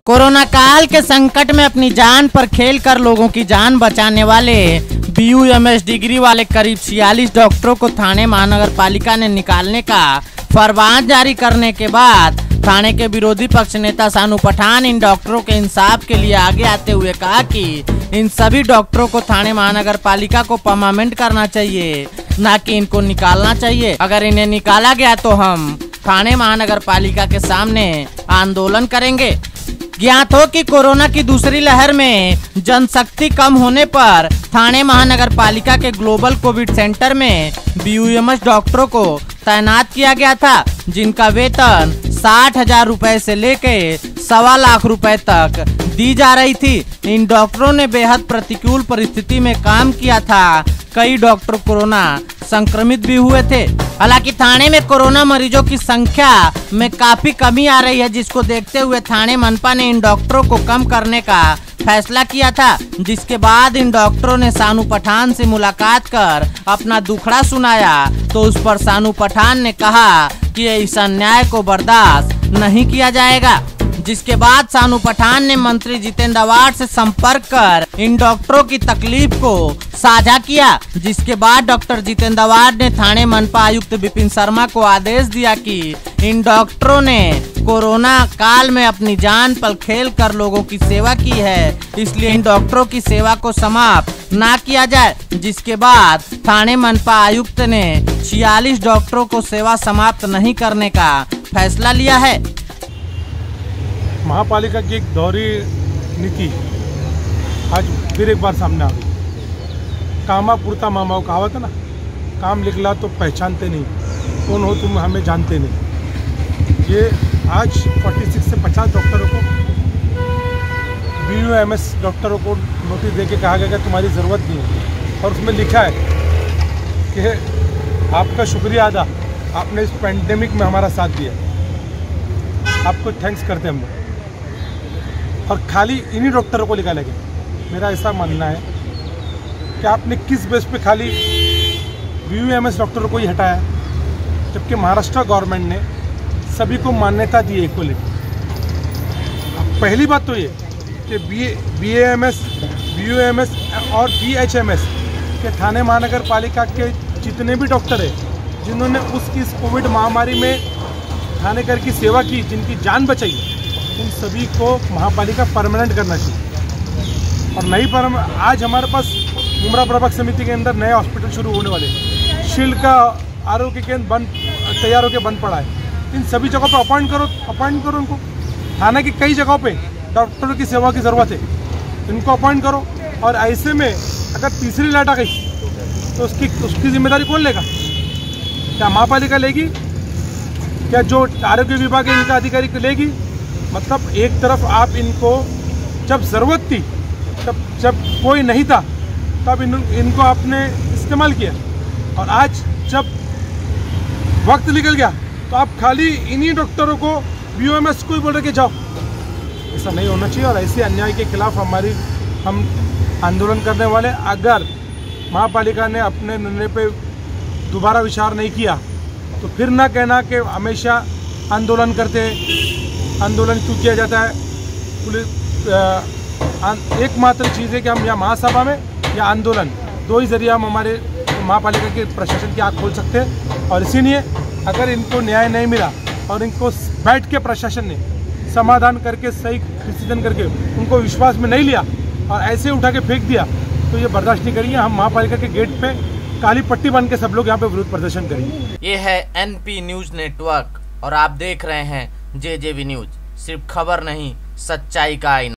Corona काल के संकट में अपनी जान पर खेल कर लोगों की जान बचाने वाले BUMS डिग्री वाले करीब 46 डॉक्टरों को थाने महानगर पालिका ने निकालने का फरमान जारी करने के बाद थाने के विरोधी पक्ष नेता सानू पठान इन डॉक्टरों के इंसाफ के लिए आगे आते हुए कहा कि इन सभी डॉक्टरों को थाने महानगर पालिका को परमानेंट करना चाहिए, न कि इनको निकालना चाहिए। अगर इन्हें निकाला गया तो हम थाने महानगर पालिका के सामने आंदोलन करेंगे। ज्ञात हो कि कोरोना की दूसरी लहर में जनशक्ति कम होने पर थाने महानगर पालिका के ग्लोबल कोविड सेंटर में BUMS डॉक्टरों को तैनात किया गया था, जिनका वेतन 60,000 रुपए से लेके 1.25 लाख रुपए तक दी जा रही थी। इन डॉक्टरों ने बेहद प्रतिकूल परिस्थिति में काम किया था। कई डॉक्टर कोरोना संक्रमित भी हुए थे। हालांकि थाने में कोरोना मरीजों की संख्या में काफी कमी आ रही है, जिसको देखते हुए थाने मनपा ने इन डॉक्टरों को कम करने का फैसला किया था, जिसके बाद इन डॉक्टरों ने सानू पठान से मुलाकात कर अपना दुखड़ा सुनाया। तो उस पर सानू पठान ने कहा कि इस अन्याय को बर्दाश्त नहीं किया जाएगा, जिसके बाद सानू पठान ने मंत्री जितेंद्र अवार्ड से संपर्क कर इन डॉक्टरों की तकलीफ को साझा किया। जिसके बाद डॉक्टर जितेंद्र अवार्ड ने थाने मनपा आयुक्त विपिन शर्मा को आदेश दिया कि इन डॉक्टरों ने कोरोना काल में अपनी जान पर खेल कर लोगों की सेवा की है, इसलिए इन डॉक्टरों की सेवा को समाप्त ना किया जाए। जिसके बाद थाने मनपा आयुक्त ने 46 डॉक्टरों को सेवा समाप्त नहीं करने का फैसला लिया है। महापालिका की एक दोहरी नीति आज फिर एक बार सामने आ गई। कामा पुरता मामा कहावत है ना, काम निकला तो पहचानते नहीं, कौन हो तुम हमें जानते नहीं। ये आज 46 से 50 डॉक्टरों को BUMS डॉक्टरों को नोटिस देके कहा गया कि तुम्हारी ज़रूरत नहीं है, और उसमें लिखा है कि आपका शुक्रिया अदा, आपने इस पेंडेमिक में हमारा साथ दिया, आपको थैंक्स करते हैं हम लोग। और खाली इन्हीं डॉक्टरों को निकाला गया। मेरा ऐसा मानना है कि आपने किस बेस पे खाली BUMS डॉक्टरों को ही हटाया, जबकि महाराष्ट्र गवर्नमेंट ने सभी को मान्यता दी है इक्वली। पहली बात तो ये कि BUMS और BHMS के थाने महानगर पालिका के जितने भी डॉक्टर हैं जिन्होंने इस कोविड महामारी में थाने घर की सेवा की, जिनकी जान बचाई, उन सभी को महापालिका परमानेंट करना चाहिए। और नहीं पर आज हमारे पास मुमरा प्रभाग समिति के अंदर नए हॉस्पिटल शुरू होने वाले, शील्ड का आरोग्य केंद्र तैयार होकर बंद पड़ा है। इन सभी जगहों पर अपॉइंट करो उनको। थाना की कई जगहों पे डॉक्टरों की सेवा की ज़रूरत है, इनको अपॉइंट करो। और ऐसे में अगर तीसरी लाट आ गई तो उसकी जिम्मेदारी कौन लेगा? क्या महापालिका लेगी? क्या जो आरोग्य विभाग है इनका अधिकारी लेगी? मतलब एक तरफ आप इनको जब ज़रूरत थी, जब कोई नहीं था, तब इनको आपने इस्तेमाल किया, और आज जब वक्त निकल गया तो आप खाली इन्हीं डॉक्टरों को BUMS को ही बोल रहे कि जाओ। ऐसा नहीं होना चाहिए, और ऐसे अन्याय के खिलाफ हम आंदोलन करने वाले। अगर महापालिका ने अपने निर्णय पे दोबारा विचार नहीं किया तो फिर ना कहना कि हमेशा आंदोलन करते। आंदोलन क्यों किया जाता है? पुलिस एकमात्र चीज़ है कि हम या महासभा में या आंदोलन, दो ही जरिए हम हमारे महापालिका के प्रशासन की आँख खोल सकते हैं। और इसीलिए अगर इनको न्याय नहीं मिला और इनको बैठ के प्रशासन ने समाधान करके सही डिसीजन करके उनको विश्वास में नहीं लिया और ऐसे उठा के फेंक दिया, तो ये बर्दाश्त नहीं करेंगे। हम महापालिका के गेट पे काली पट्टी बांध के सब लोग यहाँ पे विरोध प्रदर्शन करेंगे। ये है NP न्यूज नेटवर्क और आप देख रहे हैं JJV न्यूज। सिर्फ खबर नहीं, सच्चाई का आईना।